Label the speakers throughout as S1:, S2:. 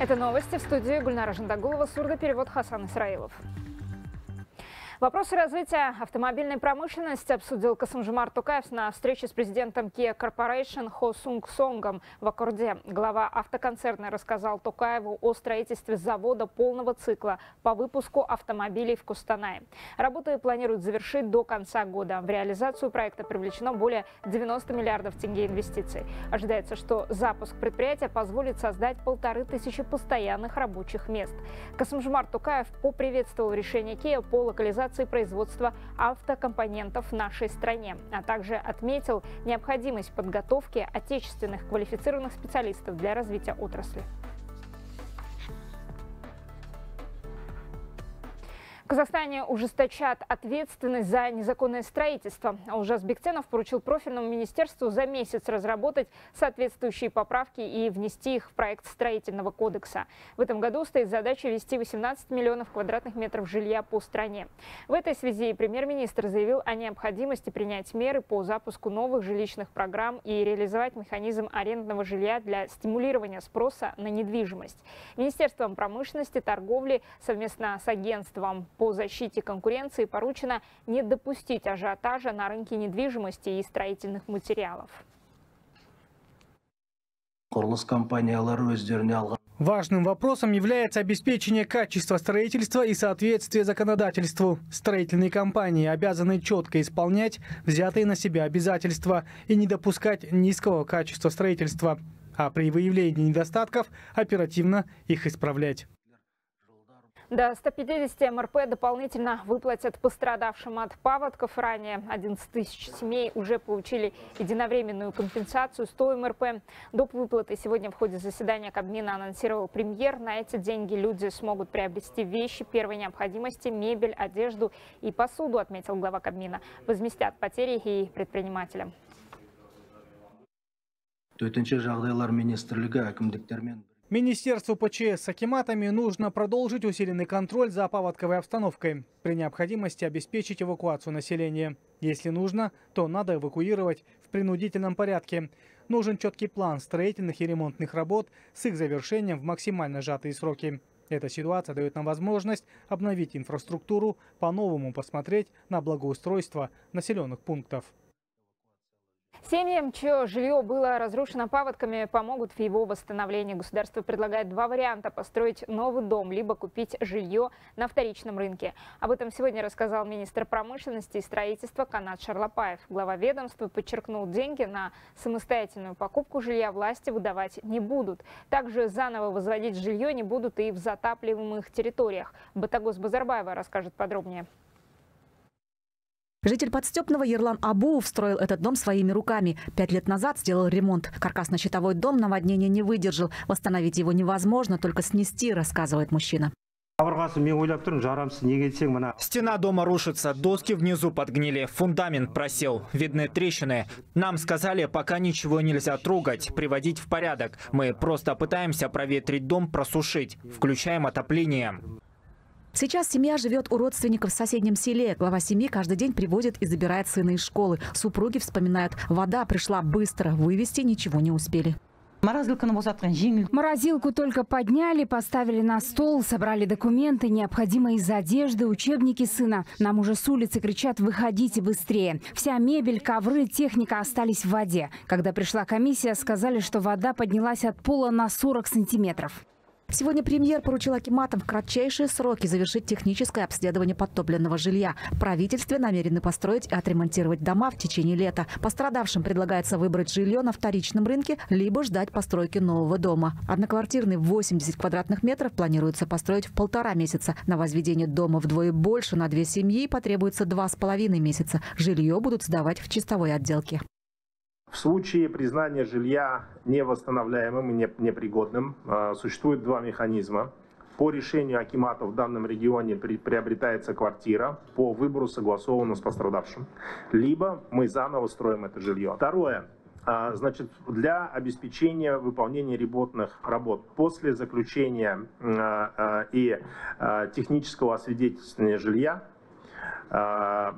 S1: Это новости в студии Гульнара Жандагулова, сурдоперевод Хасан Исраилов. Вопросы развития автомобильной промышленности обсудил Касым-Жомарт Токаев на встрече с президентом Kia Corporation Хо Сунг Сонгом в Аккорде. Глава автоконцерна рассказал Токаеву о строительстве завода полного цикла по выпуску автомобилей в Костанае. Работы планируют завершить до конца года. В реализацию проекта привлечено более 90 миллиардов тенге инвестиций. Ожидается, что запуск предприятия позволит создать 1500 постоянных рабочих мест. Касым-Жомарт Токаев поприветствовал решение Kia по локализации производства автокомпонентов в нашей стране, а также отметил необходимость подготовки отечественных квалифицированных специалистов для развития отрасли. В Казахстане ужесточат ответственность за незаконное строительство. Ужас Бектенов поручил профильному министерству за месяц разработать соответствующие поправки и внести их в проект строительного кодекса. В этом году стоит задача ввести 18 миллионов квадратных метров жилья по стране. В этой связи премьер-министр заявил о необходимости принять меры по запуску новых жилищных программ и реализовать механизм арендного жилья для стимулирования спроса на недвижимость. Министерством промышленности, торговли совместно с агентством по защите конкуренции поручено не допустить ажиотажа на рынке недвижимости и строительных материалов.
S2: Важным вопросом является обеспечение качества строительства и соответствия законодательству. Строительные компании обязаны четко исполнять взятые на себя обязательства и не допускать низкого качества строительства, а при выявлении недостатков оперативно их исправлять.
S1: До 150 МРП дополнительно выплатят пострадавшим от паводков. Ранее 11 тысяч семей уже получили единовременную компенсацию 100 МРП. Доп. Выплаты сегодня в ходе заседания Кабмина анонсировал премьер. На эти деньги люди смогут приобрести вещи первой необходимости, мебель, одежду и посуду, отметил глава Кабмина. Возместят потери и предпринимателям.
S2: Министерству ПЧС с акиматами нужно продолжить усиленный контроль за паводковой обстановкой. При необходимости обеспечить эвакуацию населения. Если нужно, то надо эвакуировать в принудительном порядке. Нужен четкий план строительных и ремонтных работ с их завершением в максимально сжатые сроки. Эта ситуация дает нам возможность обновить инфраструктуру, по-новому посмотреть на благоустройство населенных пунктов.
S1: Семьям, чье жилье было разрушено паводками, помогут в его восстановлении. Государство предлагает два варианта: построить новый дом, либо купить жилье на вторичном рынке. Об этом сегодня рассказал министр промышленности и строительства Канат Шарлапаев. Глава ведомства подчеркнул, деньги на самостоятельную покупку жилья власти выдавать не будут. Также заново возводить жилье не будут и в затапливаемых территориях. Батагос Базарбаева расскажет подробнее.
S3: Житель Подстепного Ерлан Абуов строил этот дом своими руками. 5 лет назад сделал ремонт. Каркасно-щитовой дом наводнения не выдержал. Восстановить его невозможно, только снести, рассказывает мужчина.
S4: Стена дома рушится, доски внизу подгнили, фундамент просел, видны трещины. Нам сказали, пока ничего нельзя трогать, приводить в порядок. Мы просто пытаемся проветрить дом, просушить, включаем отопление.
S3: Сейчас семья живет у родственников в соседнем селе. Глава семьи каждый день приводит и забирает сына из школы. Супруги вспоминают, вода пришла быстро, вывести ничего не успели.
S5: Морозилку только подняли, поставили на стол, собрали документы, необходимые из одежды, учебники сына. Нам уже с улицы кричат: выходите быстрее. Вся мебель, ковры, техника остались в воде. Когда пришла комиссия, сказали, что вода поднялась от пола на 40 сантиметров.
S3: Сегодня премьер поручил акиматам в кратчайшие сроки завершить техническое обследование подтопленного жилья. В правительстве намерены построить и отремонтировать дома в течение лета. Пострадавшим предлагается выбрать жилье на вторичном рынке, либо ждать постройки нового дома. Одноквартирный в 80 квадратных метров планируется построить в 1,5 месяца. На возведение дома вдвое больше на 2 семьи потребуется 2,5 месяца. Жилье будут сдавать в чистовой отделке.
S6: В случае признания жилья невосстановляемым и непригодным существует два механизма. По решению акимата в данном регионе приобретается квартира по выбору, согласованному с пострадавшим. Либо мы заново строим это жилье. Второе. Значит, для обеспечения выполнения ремонтных работ после заключения и технического освидетельствования жилья По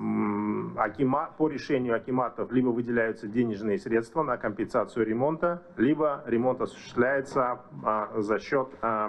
S6: решению акиматов либо выделяются денежные средства на компенсацию ремонта, либо ремонт осуществляется за счет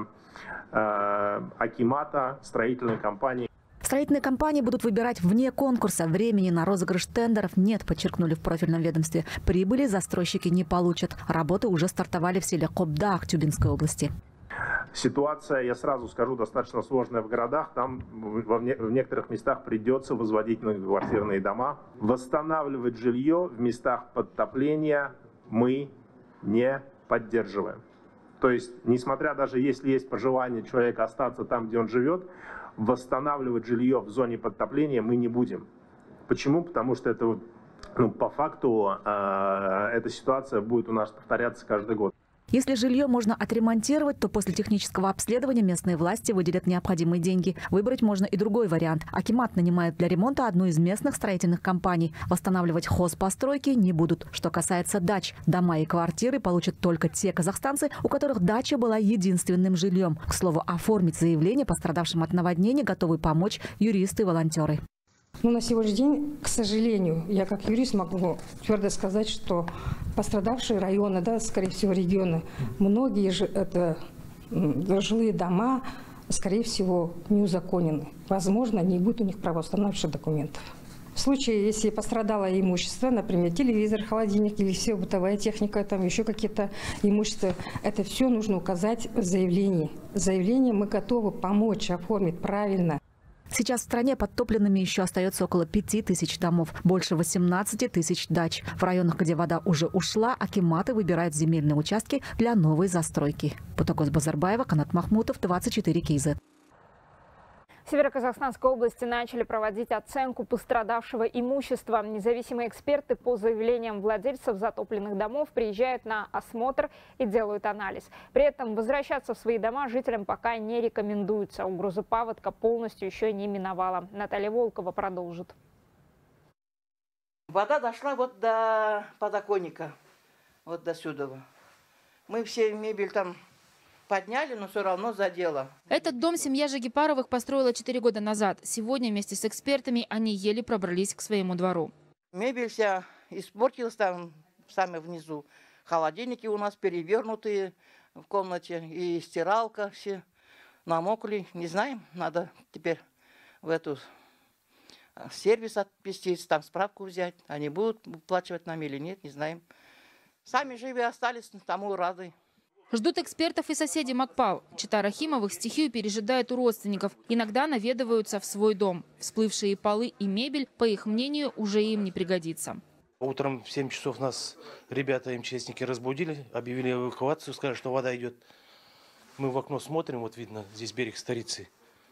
S6: акимата, строительной компании.
S3: Строительные компании будут выбирать вне конкурса. Времени на розыгрыш тендеров нет, подчеркнули в профильном ведомстве. Прибыли застройщики не получат. Работы уже стартовали в селе Кобда Актюбинской области.
S6: Ситуация, я сразу скажу, достаточно сложная в городах. Там в некоторых местах придется возводить многоквартирные дома. Восстанавливать жилье в местах подтопления мы не поддерживаем. То есть, несмотря даже если есть пожелание человека остаться там, где он живет, восстанавливать жилье в зоне подтопления мы не будем. Почему? Потому что это, по факту эта ситуация будет у нас повторяться каждый год.
S3: Если жилье можно отремонтировать, то после технического обследования местные власти выделят необходимые деньги. Выбрать можно и другой вариант. Акимат нанимает для ремонта одну из местных строительных компаний. Восстанавливать хозпостройки не будут. Что касается дач, дома и квартиры получат только те казахстанцы, у которых дача была единственным жильем. К слову, оформить заявление пострадавшим от наводнения готовы помочь юристы и волонтеры.
S7: На сегодняшний день, к сожалению, я как юрист могу твердо сказать, что пострадавшие районы, скорее всего, регионы, многие же это жилые дома, скорее всего, не узаконены. Возможно, не будет у них правоустанавливающих документов. В случае, если пострадало имущество, например, телевизор, холодильник или все бытовая техника, там еще какие-то имущества, это все нужно указать в заявлении. В заявлении мы готовы помочь оформить правильно.
S3: Сейчас в стране подтопленными еще остается около 5000 домов, больше 18 тысяч дач. В районах, где вода уже ушла, акиматы выбирают земельные участки для новой застройки. Путакос Базарбаева, Канат Махмутов, 24 КЗ.
S1: В Северо-Казахстанской области начали проводить оценку пострадавшего имущества. Независимые эксперты по заявлениям владельцев затопленных домов приезжают на осмотр и делают анализ. При этом возвращаться в свои дома жителям пока не рекомендуется. Угроза паводка полностью еще не миновала. Наталья Волкова продолжит.
S8: Вода дошла вот до подоконника, вот до сюда. Мы все мебель там подняли, но все равно задело.
S9: Этот дом семья Жагипаровых построила 4 года назад. Сегодня вместе с экспертами они еле пробрались к своему двору.
S8: Мебель вся испортилась там, сами внизу. Холодильники у нас перевернутые в комнате. И стиралка все намокли. Не знаем, надо теперь в эту сервис отвезти, там справку взять. Они будут уплачивать нам или нет, не знаем. Сами живы остались, тому рады.
S9: Ждут экспертов и соседи Макпал. Чета Рахимовых стихию пережидает у родственников. Иногда наведываются в свой дом. Всплывшие полы и мебель, по их мнению, уже им не пригодится.
S10: Утром в 7 часов нас ребята, МЧСники, разбудили, объявили эвакуацию, сказали, что вода идет. Мы в окно смотрим, вот видно, здесь берег Старицы.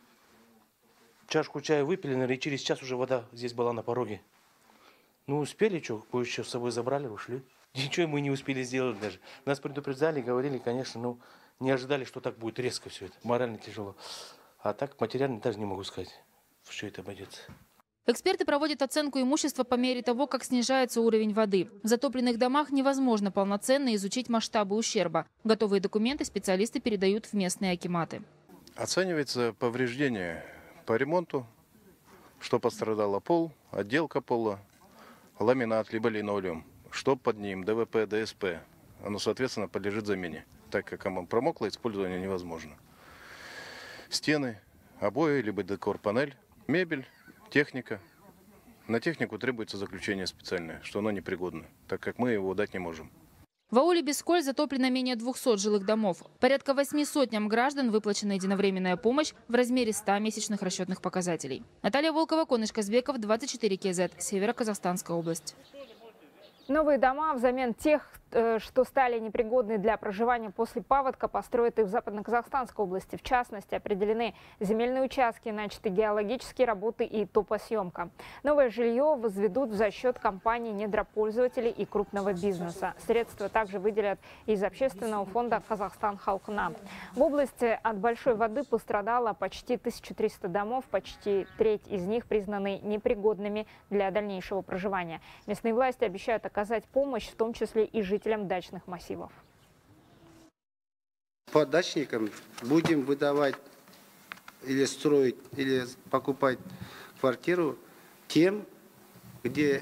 S10: Чашку чая выпили, наверное, и через час уже вода здесь была на пороге. Ну, успели, что, кое-что с собой забрали, ушли. Ничего мы не успели сделать даже. Нас предупреждали, говорили, конечно, но не ожидали, что так будет резко все это. Морально тяжело. А так материально даже не могу сказать, в что это обойдется.
S9: Эксперты проводят оценку имущества по мере того, как снижается уровень воды. В затопленных домах невозможно полноценно изучить масштабы ущерба. Готовые документы специалисты передают в местные акиматы.
S11: Оценивается повреждение по ремонту, что пострадало: пол, отделка пола, ламинат либо линолеум. Что под ним, ДВП, ДСП, оно, соответственно, подлежит замене, так как оно промокло, использование невозможно. Стены, обои, либо декор-панель, мебель, техника. На технику требуется заключение специальное, что оно непригодно, так как мы его дать не можем.
S9: В ауле Бесколь затоплено менее 200 жилых домов. Порядка 800 граждан выплачена единовременная помощь в размере 100 месячных расчетных показателей. Наталья Волкова, Коныш Казбеков, 24 КЗ, Северо-Казахстанская область.
S1: Новые дома взамен тех, что стали непригодны для проживания после паводка, построят и в Западно-Казахстанской области. В частности, определены земельные участки, начаты геологические работы и топосъемка. Новое жилье возведут за счет компаний недропользователей и крупного бизнеса. Средства также выделят из общественного фонда «Казахстан Халкына». В области от большой воды пострадало почти 1300 домов, почти треть из них признаны непригодными для дальнейшего проживания. Местные власти обещают оказать помощь, в том числе и жителям дачных массивов.
S12: По дачникам будем выдавать или строить, или покупать квартиру тем, где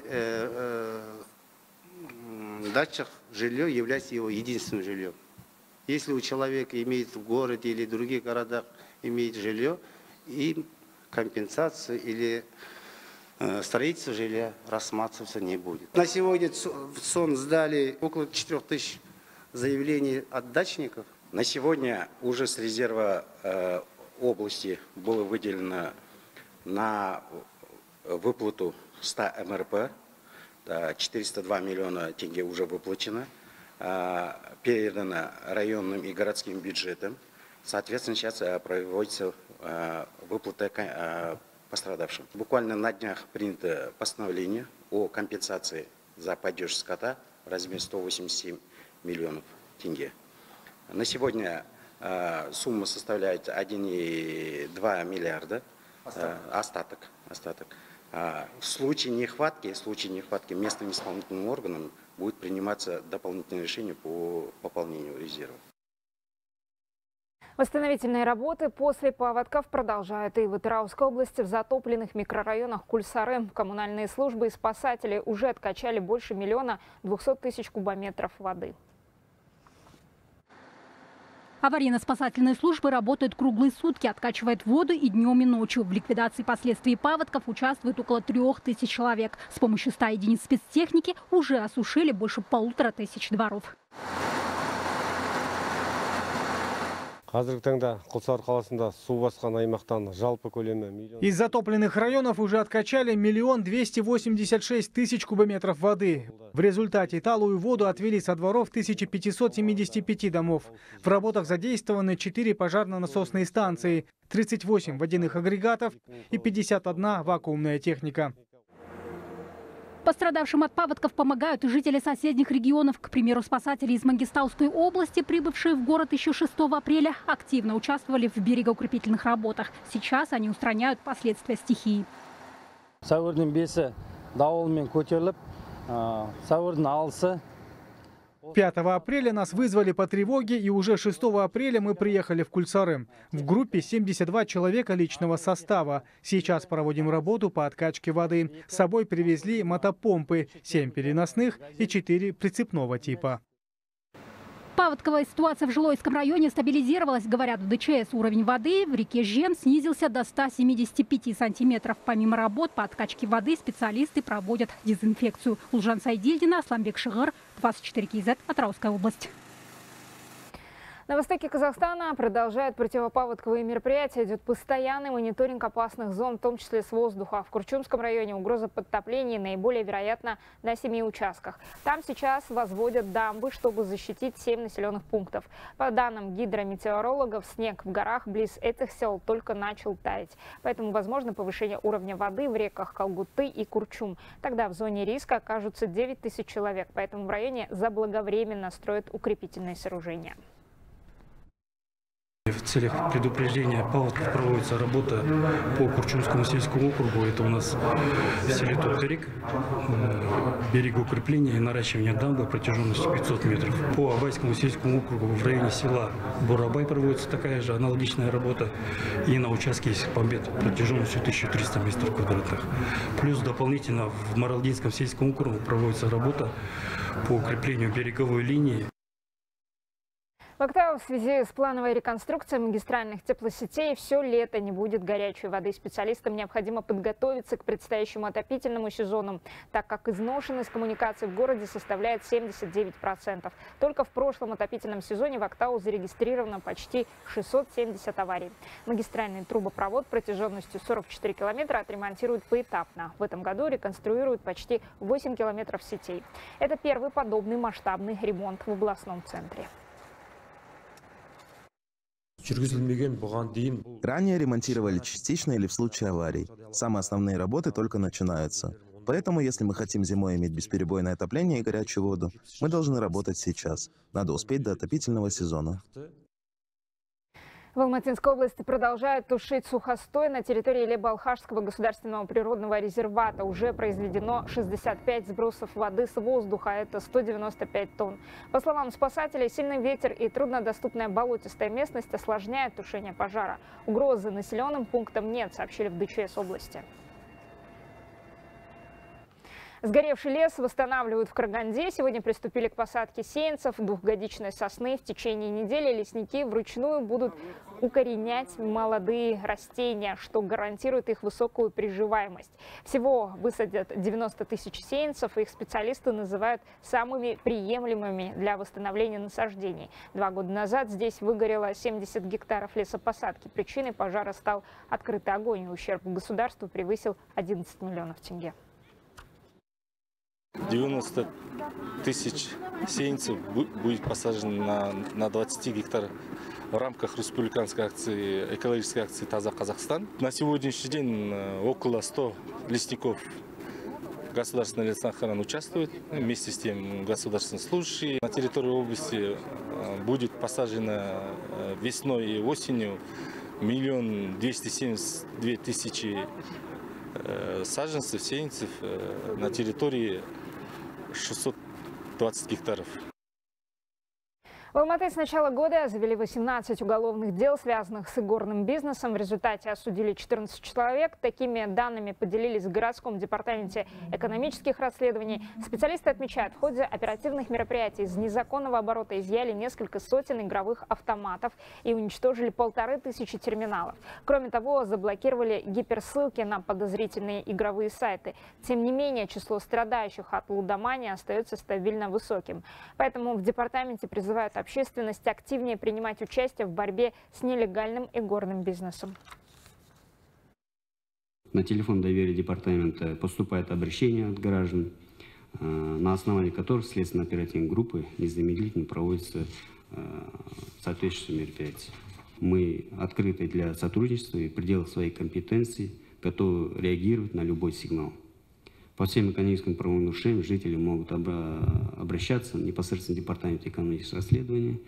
S12: дача, жилье является его единственным жильем. Если у человека имеет в городе или в других городах имеет жилье, им компенсация или строительство жилья рассматриваться не будет. На сегодня в СОН сдали около 4000 заявлений от дачников.
S13: На сегодня уже с резерва области было выделено на выплату 100 МРП. 402 миллиона тенге уже выплачено, передано районным и городским бюджетам. Соответственно, сейчас проводится выплата пострадавшим. Буквально на днях принято постановление о компенсации за падеж скота в размере 187 миллионов тенге. На сегодня сумма составляет 1,2 миллиарда, остаток. В случае нехватки местным исполнительным органам будет приниматься дополнительное решение по пополнению резерва.
S1: Восстановительные работы после паводков продолжают и в Атырауской области. В затопленных микрорайонах Кульсары коммунальные службы и спасатели уже откачали больше 1 200 000 кубометров воды.
S14: Аварийно-спасательные службы работают круглые сутки, откачивают воду и днем, и ночью. В ликвидации последствий паводков участвует около 3000 человек. С помощью 100 единиц спецтехники уже осушили больше 1500 дворов.
S2: Из затопленных районов уже откачали 1 286 000 кубометров воды. В результате талую воду отвели со дворов 1575 домов. В работах задействованы 4 пожарно-насосные станции, 38 водяных агрегатов и 51 вакуумная техника.
S14: Пострадавшим от паводков помогают и жители соседних регионов. К примеру, спасатели из Мангистауской области, прибывшие в город еще 6 апреля, активно участвовали в берегоукрепительных работах. Сейчас они устраняют последствия стихии.
S2: 5 апреля нас вызвали по тревоге, и уже 6 апреля мы приехали в Кульсары. В группе 72 человека личного состава. Сейчас проводим работу по откачке воды. С собой привезли мотопомпы, 7 переносных и 4 прицепного типа.
S14: Паводковая ситуация в Жилойском районе стабилизировалась, говорят в ДЧС. Уровень воды в реке Жен снизился до 175 сантиметров. Помимо работ по откачке воды специалисты проводят дезинфекцию. Улжан Сайдильдина, Асламбек Шигыр, 24 КЗ, Атырауская область.
S1: На востоке Казахстана продолжают противопаводковые мероприятия. Идет постоянный мониторинг опасных зон, в том числе с воздуха. В Курчумском районе угроза подтоплений наиболее вероятна на 7 участках. Там сейчас возводят дамбы, чтобы защитить 7 населенных пунктов. По данным гидрометеорологов, снег в горах близ этих сел только начал таять. Поэтому возможно повышение уровня воды в реках Калгуты и Курчум. Тогда в зоне риска окажутся 9000 человек. Поэтому в районе заблаговременно строят укрепительные сооружения.
S15: В целях предупреждения паводков проводится работа по Курчумскому сельскому округу. Это у нас в селе Тоткарик, берегоукрепление и наращивание дамбы протяженностью 500 метров. По Абайскому сельскому округу в районе села Бурабай проводится такая же аналогичная работа. И на участке есть Памбет протяженностью 1300 метров квадратных. Плюс дополнительно в Маралдинском сельском округу проводится работа по укреплению береговой линии.
S1: В Актау в связи с плановой реконструкцией магистральных теплосетей все лето не будет горячей воды. Специалистам необходимо подготовиться к предстоящему отопительному сезону, так как изношенность коммуникаций в городе составляет 79%. Только в прошлом отопительном сезоне в Актау зарегистрировано почти 670 аварий. Магистральный трубопровод протяженностью 44 километра отремонтируют поэтапно. В этом году реконструируют почти 8 километров сетей. Это первый подобный масштабный ремонт в областном центре.
S16: Ранее ремонтировали частично или в случае аварий. Самые основные работы только начинаются. Поэтому, если мы хотим зимой иметь бесперебойное отопление и горячую воду, мы должны работать сейчас. Надо успеть до отопительного сезона.
S1: В Алматинской области продолжают тушить сухостой на территории Лебо-Алхашского государственного природного резервата. Уже произведено 65 сбросов воды с воздуха, это 195 тонн. По словам спасателей, сильный ветер и труднодоступная болотистая местность осложняют тушение пожара. Угрозы населенным пунктам нет, сообщили в ДЧС области. Сгоревший лес восстанавливают в Караганде. Сегодня приступили к посадке сеянцев двухгодичной сосны. В течение недели лесники вручную будут укоренять молодые растения, что гарантирует их высокую приживаемость. Всего высадят 90 тысяч сеянцев. Их специалисты называют самыми приемлемыми для восстановления насаждений. 2 года назад здесь выгорело 70 гектаров лесопосадки. Причиной пожара стал открытый огонь. Ущерб государству превысил 11 миллионов тенге.
S17: 90 тысяч сеянцев будет посажено на 20 гектарах в рамках республиканской акции, экологической акции «Таза Казахстан». На сегодняшний день около 100 лесников государственной лесной охраны участвуют, вместе с тем государственные служащие. На территории области будет посажено весной и осенью 1 272 000 саженцев, сеянцев на территории 620 гектаров.
S1: В Алматы с начала года завели 18 уголовных дел, связанных с игорным бизнесом. В результате осудили 14 человек. Такими данными поделились в городском департаменте экономических расследований. Специалисты отмечают, в ходе оперативных мероприятий из незаконного оборота изъяли несколько сотен игровых автоматов и уничтожили 1500 терминалов. Кроме того, заблокировали гиперссылки на подозрительные игровые сайты. Тем не менее, число страдающих от лудомании остается стабильно высоким. Поэтому в департаменте призывают общественность активнее принимать участие в борьбе с нелегальным игорным бизнесом.
S18: На телефон доверия департамента поступает обращение от граждан, на основании которых следственно-оперативной группы незамедлительно проводятся соответствующие мероприятия. Мы открыты для сотрудничества и в пределах своей компетенции готовы реагировать на любой сигнал. По всем экономическим правонарушениям жители могут обращаться непосредственно в департамент экономических расследований.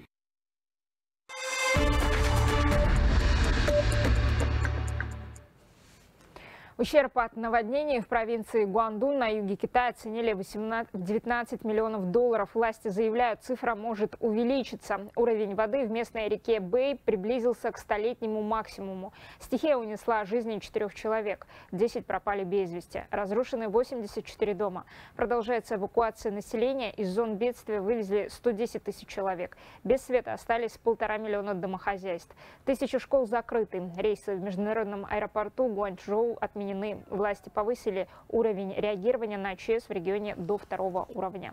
S1: Ущерб от наводнений в провинции Гуандун на юге Китая оценили в 19 миллионов долларов. Власти заявляют, цифра может увеличиться. Уровень воды в местной реке Бэй приблизился к столетнему максимуму. Стихия унесла жизни 4 человек. 10 пропали без вести. Разрушены 84 дома. Продолжается эвакуация населения. Из зон бедствия вывезли 110 тысяч человек. Без света остались 1,5 миллиона домохозяйств. 1000 школ закрыты. Рейсы в международном аэропорту Гуанчжоу отменены. Власти повысили уровень реагирования на ЧС в регионе до 2-го уровня.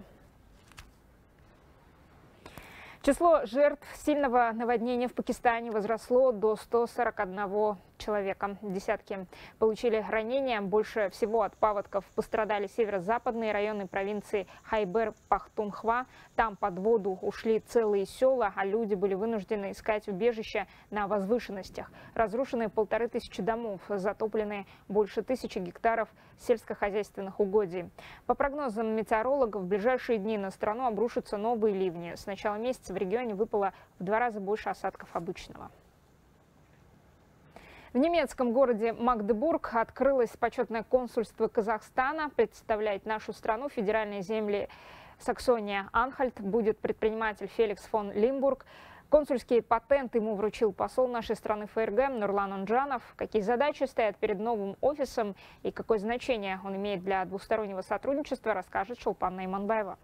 S1: Число жертв сильного наводнения в Пакистане возросло до 141 человека. Десятки получили ранения. Больше всего от паводков пострадали северо-западные районы провинции Хайбер-Пахтунхва. Там под воду ушли целые села, а люди были вынуждены искать убежище на возвышенностях. Разрушены 1500 домов, затоплены больше 1000 гектаров сельскохозяйственных угодий. По прогнозам метеорологов, в ближайшие дни на страну обрушатся новые ливни. С начала месяца в регионе выпало в 2 раза больше осадков обычного. В немецком городе Магдебург открылось почетное консульство Казахстана. Представлять нашу страну федеральные земли Саксония-Анхальт будет предприниматель Феликс фон Лимбург. Консульский патент ему вручил посол нашей страны ФРГ Нурлан Онжанов. Какие задачи стоят перед новым офисом и какое значение он имеет для двустороннего сотрудничества, расскажет Шолпан Найманбаева.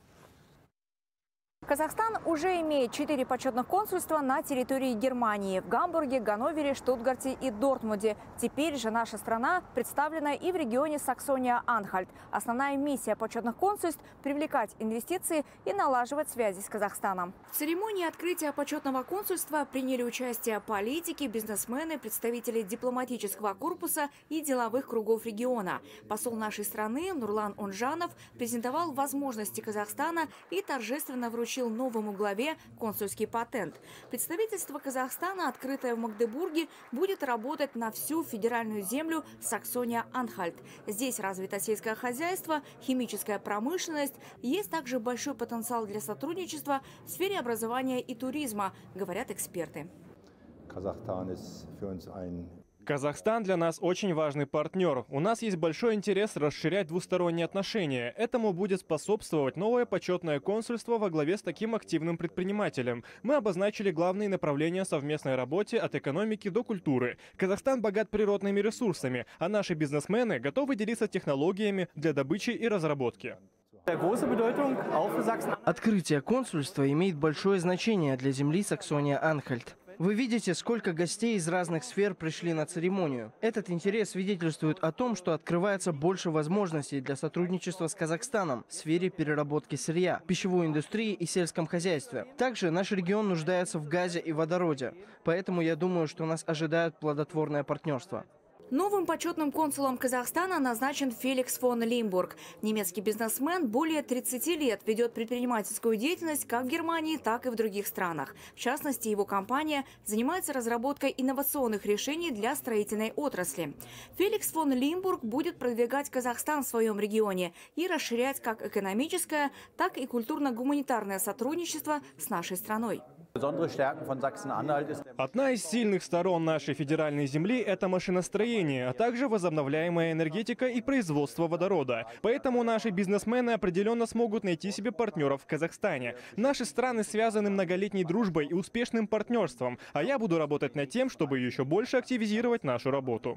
S19: Казахстан уже имеет 4 почетных консульства на территории Германии – в Гамбурге, Ганновере, Штутгарте и Дортмунде. Теперь же наша страна представлена и в регионе Саксония-Анхальт. Основная миссия почетных консульств – привлекать инвестиции и налаживать связи с Казахстаном. В церемонии открытия почетного консульства приняли участие политики, бизнесмены, представители дипломатического корпуса и деловых кругов региона. Посол нашей страны Нурлан Онжанов презентовал возможности Казахстана и торжественно вручил новому главе консульский патент. Представительство Казахстана, открытое в Магдебурге, будет работать на всю федеральную землю Саксония-Анхальт. Здесь развито сельское хозяйство, химическая промышленность. Есть также большой потенциал для сотрудничества в сфере образования и туризма, говорят эксперты.
S20: Казахстан для нас очень важный партнер. У нас есть большой интерес расширять двусторонние отношения. Этому будет способствовать новое почетное консульство во главе с таким активным предпринимателем. Мы обозначили главные направления совместной работы от экономики до культуры. Казахстан богат природными ресурсами, а наши бизнесмены готовы делиться технологиями для добычи и разработки.
S21: Открытие консульства имеет большое значение для земли Саксония-Анхальт. Вы видите, сколько гостей из разных сфер пришли на церемонию. Этот интерес свидетельствует о том, что открывается больше возможностей для сотрудничества с Казахстаном в сфере переработки сырья, пищевой индустрии и сельском хозяйстве. Также наш регион нуждается в газе и водороде, поэтому я думаю, что нас ожидает плодотворное партнерство.
S19: Новым почетным консулом Казахстана назначен Феликс фон Лимбург. Немецкий бизнесмен более 30 лет ведет предпринимательскую деятельность как в Германии, так и в других странах. В частности, его компания занимается разработкой инновационных решений для строительной отрасли. Феликс фон Лимбург будет продвигать Казахстан в своем регионе и расширять как экономическое, так и культурно-гуманитарное сотрудничество с нашей страной.
S20: Одна из сильных сторон нашей федеральной земли – это машиностроение, а также возобновляемая энергетика и производство водорода. Поэтому наши бизнесмены определенно смогут найти себе партнеров в Казахстане. Наши страны связаны многолетней дружбой и успешным партнерством, а я буду работать над тем, чтобы еще больше активизировать нашу работу.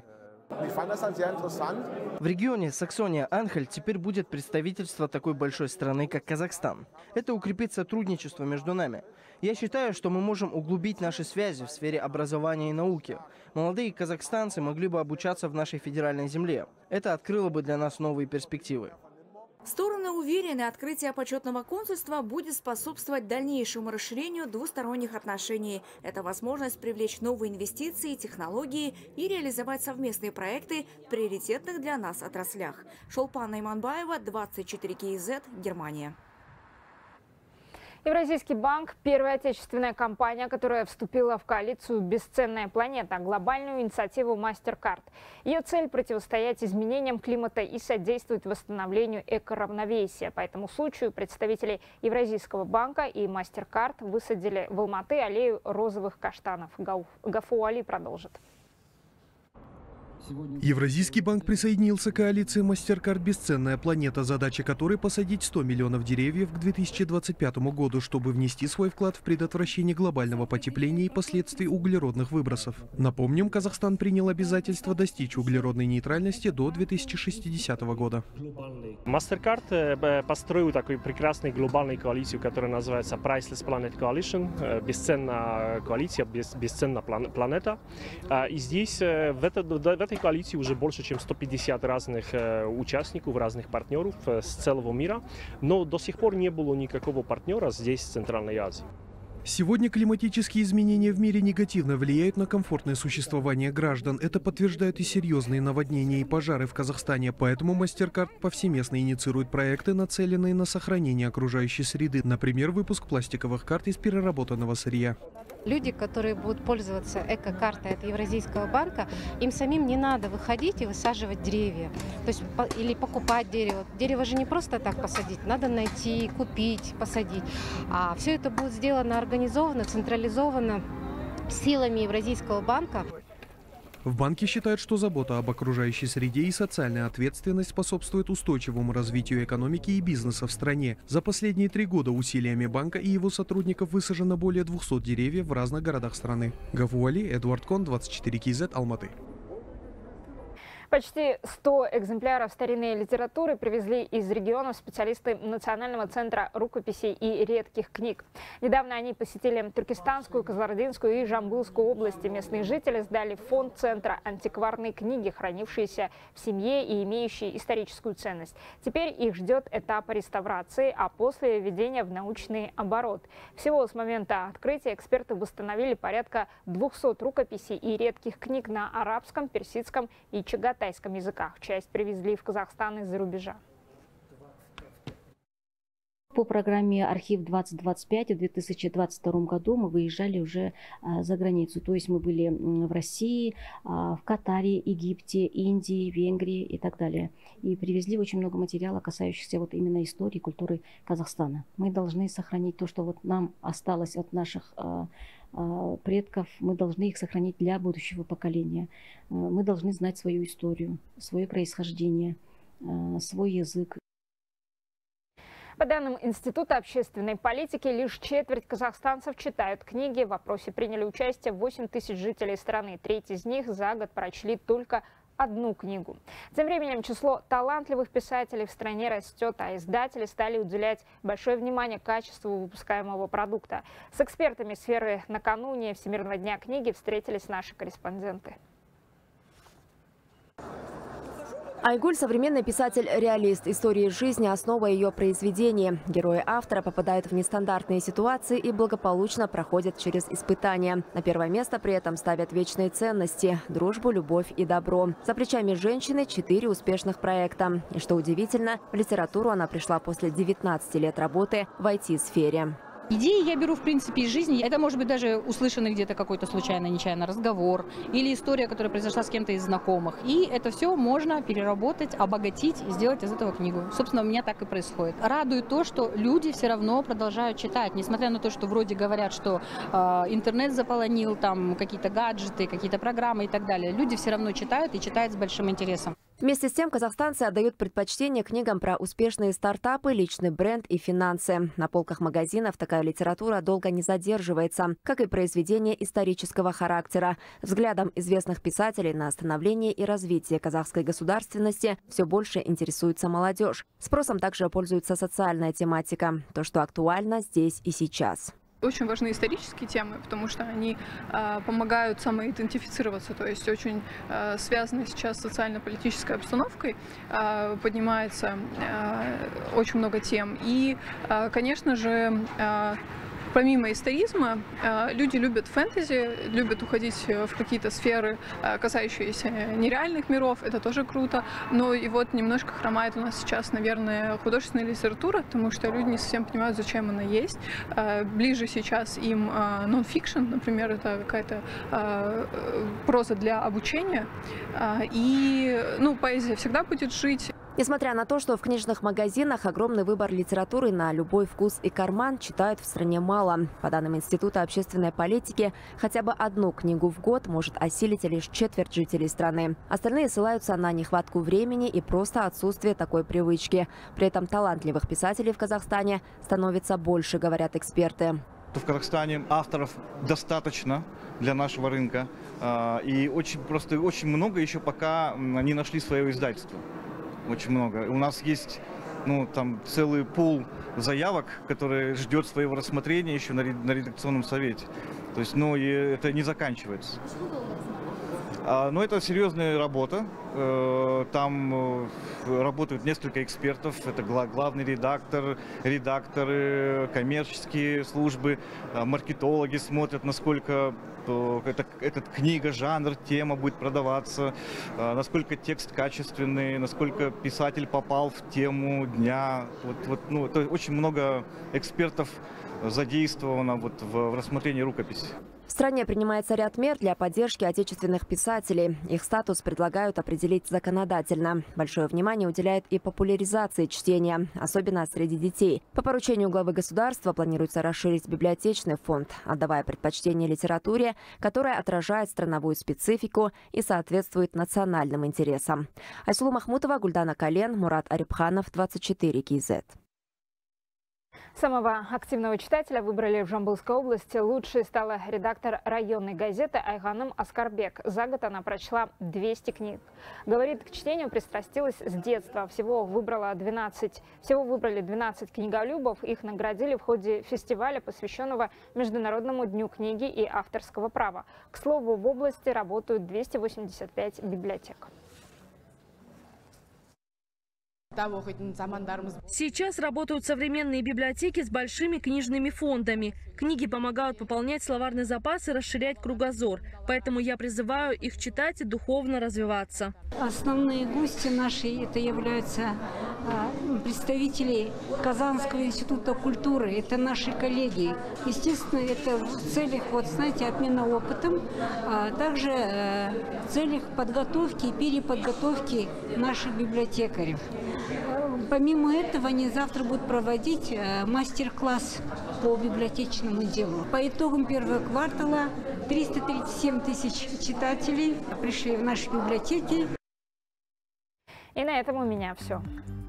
S21: В регионе Саксония-Анхальт теперь будет представительство такой большой страны, как Казахстан. Это укрепит сотрудничество между нами. Я считаю, что мы можем углубить наши связи в сфере образования и науки. Молодые казахстанцы могли бы обучаться в нашей федеральной земле. Это открыло бы для нас новые перспективы.
S19: Стороны уверены, открытие почетного консульства будет способствовать дальнейшему расширению двусторонних отношений. Это возможность привлечь новые инвестиции, технологии и реализовать совместные проекты в приоритетных для нас отраслях. Шолпан Найманбаева, 24 КЗ, Германия.
S1: Евразийский банк – первая отечественная компания, которая вступила в коалицию «Бесценная планета» – глобальную инициативу MasterCard. Ее цель – противостоять изменениям климата и содействовать восстановлению экоравновесия. По этому случаю представители Евразийского банка и MasterCard высадили в Алматы аллею розовых каштанов. Гафу Али продолжит.
S22: Евразийский банк присоединился к коалиции MasterCard «Бесценная планета», задача которой посадить 100 миллионов деревьев к 2025 году, чтобы внести свой вклад в предотвращение глобального потепления и последствий углеродных выбросов. Напомним, Казахстан принял обязательство достичь углеродной нейтральности до 2060 года.
S23: MasterCard построил такую прекрасную глобальную коалицию, которая называется Priceless Planet Coalition, бесценная коалиция, бесценная планета. И здесь в этой коалиции уже больше, чем 150 разных участников, разных партнеров с целого мира, но до сих пор не было никакого партнера здесь, в Центральной Азии.
S22: Сегодня климатические изменения в мире негативно влияют на комфортное существование граждан. Это подтверждают и серьезные наводнения и пожары в Казахстане. Поэтому MasterCard повсеместно инициирует проекты, нацеленные на сохранение окружающей среды. Например, выпуск пластиковых карт из переработанного сырья.
S24: Люди, которые будут пользоваться эко-картой от Евразийского банка, им самим не надо выходить и высаживать деревья. То есть, или покупать дерево. Дерево же не просто так посадить. Надо найти, купить, посадить. А все это будет сделано организованно, централизованно силами Евразийского банка.
S22: В банке считают, что забота об окружающей среде и социальная ответственность способствуют устойчивому развитию экономики и бизнеса в стране. За последние 3 года усилиями банка и его сотрудников высажено более 200 деревьев в разных городах страны. Гафу Али, Эдуард Кон, 24 КЗ, Алматы.
S1: Почти 100 экземпляров старинной литературы привезли из регионов специалисты Национального центра рукописей и редких книг. Недавно они посетили Туркестанскую, Кызылординскую и Жамбылскую области. Местные жители сдали в фонд центра антикварные книги, хранившиеся в семье и имеющие историческую ценность. Теперь их ждет этап реставрации, а после введения в научный оборот. Всего с момента открытия эксперты восстановили порядка 200 рукописей и редких книг на арабском, персидском и чагатайском языках. Часть привезли в Казахстан из-за рубежа.
S25: По программе «Архив-2025» в 2022 году мы выезжали уже за границу. То есть мы были в России, в Катаре, Египте, Индии, Венгрии и так далее. И привезли очень много материала, касающихся вот именно истории, культуры Казахстана. Мы должны сохранить то, что вот нам осталось от наших предков, мы должны их сохранить для будущего поколения. Мы должны знать свою историю, свое происхождение, свой язык.
S1: По данным Института общественной политики, лишь четверть казахстанцев читают книги. В опросе приняли участие 8 тысяч жителей страны. Треть из них за год прочли только одну книгу. Тем временем число талантливых писателей в стране растет, а издатели стали уделять большое внимание качеству выпускаемого продукта. С экспертами сферы накануне Всемирного дня книги встретились наши корреспонденты.
S3: Айгуль – современный писатель-реалист. История жизни – основа ее произведения. Герои автора попадают в нестандартные ситуации и благополучно проходят через испытания. На первое место при этом ставят вечные ценности – дружбу, любовь и добро. За плечами женщины 4 успешных проекта. И что удивительно, в литературу она пришла после 19 лет работы в IT-сфере.
S4: Идеи я беру, в принципе, из жизни. Это может быть даже услышанный где-то какой-то случайно, нечаянно разговор или история, которая произошла с кем-то из знакомых. И это все можно переработать, обогатить и сделать из этого книгу. Собственно, у меня так и происходит. Радует то, что люди все равно продолжают читать, несмотря на то, что вроде говорят, что интернет заполонил, там какие-то гаджеты, какие-то программы и так далее. Люди все равно читают и читают с большим интересом.
S3: Вместе с тем казахстанцы отдают предпочтение книгам про успешные стартапы, личный бренд и финансы. На полках магазинов такая литература долго не задерживается, как и произведения исторического характера. Взглядом известных писателей на становление и развитие казахской государственности все больше интересуется молодежь. Спросом также пользуется социальная тематика, то, что актуально здесь и сейчас.
S5: Очень важны исторические темы, потому что они помогают самоидентифицироваться, то есть очень связаны сейчас с социально-политической обстановкой, поднимается очень много тем. И, конечно же, помимо историзма, люди любят фэнтези, любят уходить в какие-то сферы, касающиеся нереальных миров, это тоже круто. Но и вот немножко хромает у нас сейчас, наверное, художественная литература, потому что люди не совсем понимают, зачем она есть. Ближе сейчас им нон-фикшн, например, это какая-то проза для обучения. И, поэзия всегда будет жить.
S3: Несмотря на то, что в книжных магазинах огромный выбор литературы на любой вкус и карман, читают в стране мало. По данным Института общественной политики, хотя бы одну книгу в год может осилить лишь четверть жителей страны. Остальные ссылаются на нехватку времени и просто отсутствие такой привычки. При этом талантливых писателей в Казахстане становится больше, говорят эксперты.
S6: В Казахстане авторов достаточно для нашего рынка. И очень много еще пока не нашли свое издательство. Очень много. У нас есть там целый пул заявок, который ждет своего рассмотрения еще на редакционном совете. То есть, и это не заканчивается. Но это серьезная работа. Там работают несколько экспертов. Это главный редактор, редакторы, коммерческие службы, маркетологи смотрят, насколько эта книга, жанр, тема будет продаваться, насколько текст качественный, насколько писатель попал в тему дня. Это очень много экспертов задействовано в рассмотрении рукописи.
S3: В стране принимается ряд мер для поддержки отечественных писателей. Их статус предлагают определить законодательно. Большое внимание уделяют и популяризации чтения, особенно среди детей. По поручению главы государства планируется расширить библиотечный фонд, отдавая предпочтение литературе, которая отражает страновую специфику и соответствует национальным интересам. Айсулу Махмутова, Гульдана Кален, Мурат Арипханов, 24 КЗ.
S1: Самого активного читателя выбрали в Жамбылской области. Лучшей стала редактор районной газеты Айганым Аскарбек. За год она прочла 200 книг. Говорит, к чтению пристрастилась с детства. Всего выбрали 12 книголюбов. Их наградили в ходе фестиваля, посвященного Международному дню книги и авторского права. К слову, в области работают 285 библиотек.
S7: Сейчас работают современные библиотеки с большими книжными фондами. Книги помогают пополнять словарный запас и расширять кругозор. Поэтому я призываю их читать и духовно развиваться.
S26: Основные гости наши это являются
S8: представителей Казанского института культуры. Это наши коллеги. Естественно, это в целях, вот, знаете, обмена опытом, а также в целях подготовки и переподготовки наших библиотекарей. Помимо этого, они завтра будут проводить мастер-класс по библиотечному делу. По итогам первого квартала 337 тысяч читателей пришли в наши библиотеки.
S1: И на этом у меня все.